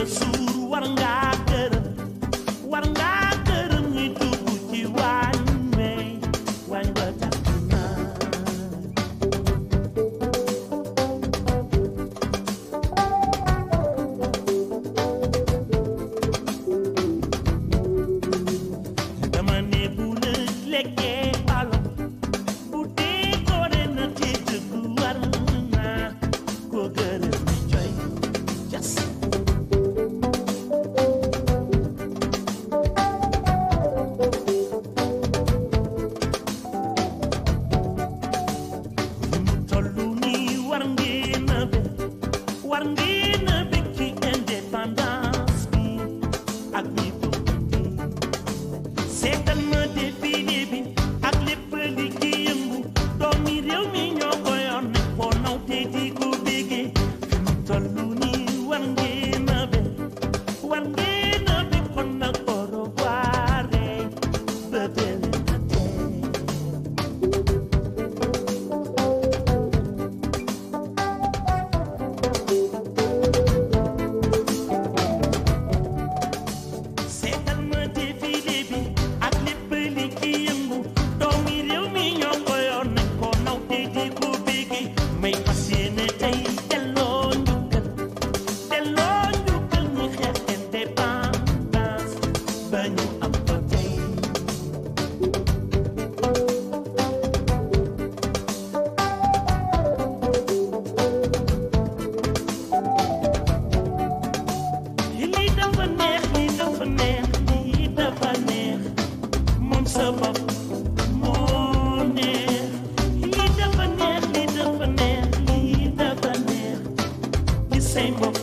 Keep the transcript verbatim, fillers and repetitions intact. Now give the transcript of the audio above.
ba suur war ngaa gërëm war ngaa gërëm ñi dugg ci waañ wey waañ ba tàkk na dama ne bu la lekkee alo bu dee góore na te dëgg war naa ko gërëm coy jas tollu ni war ngeen a bég war ngeen a bég ci indépendance bi ak ñi tuuti seetal ma défilé bi ak lépp li ci yëngu doomi réew mi ñoo ko yor ne ko naw te di ko bégee tollu ni war ngeen a bég war ngeen a bég kon nag au revoir ba déwén na tey seetal ma défilé bi ak lépp li ci yëngu doomi réew mi ñoo ko yor ne ko naw te di ko bégee may fas yéene tey delloo njukkal delloo njukkal ñi xeex indépendance ba ñu am ko tey lii dafa neex lii dafa neex lii dafa neex moom sa bopp moo neex lii dafa neex lii dafa neex lii dafa neex li say bopp